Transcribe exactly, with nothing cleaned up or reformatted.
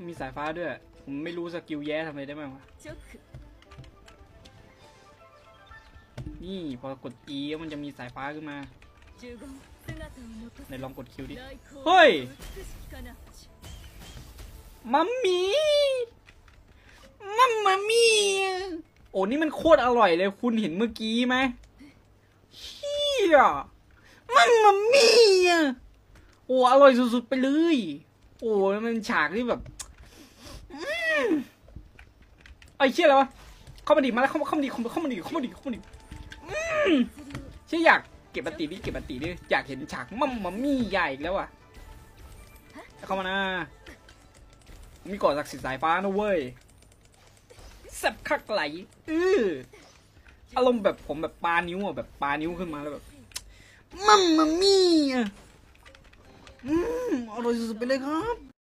มีสายฟ้าด้วยผมไม่รู้สกิลแย่ทำอะไรได้บ้างวะนี่พอกด E มันจะมีสายฟ้าขึ้นมาไหนลองกดคิวดิเฮ้ยมัมมี่มัมมามี่โอ้นี่มันโคตรอร่อยเลยคุณเห็นเมื่อกี้ไหมเฮียมัมมามี่โอ้อร่อยสุดๆไปเลยโอ้มันฉากที่แบบไอ้เชี่ยอะไรวะเข้ามาดิมาแล้วเข้ามาเข้ามาดิเข้ามาดิเข้ามาดิเข้ามาดิเชี่ยอยากเก็บบัตรดิเก็บบัตรดิอยากเห็นฉากมัมมามี่ใหญ่อีกแล้วอ่ะเข้ามานะมีก่อศักดิ์สิทธิ์สายฟ้านะเว้ยแซ่บคักไหลอืออารมณ์แบบผมแบบปานิ้วอ่ะแบบปานิ้วขึ้นมาแล้วแบบมัมมามี่อ่ะอืมอร่อยสุดๆไปเลยครับ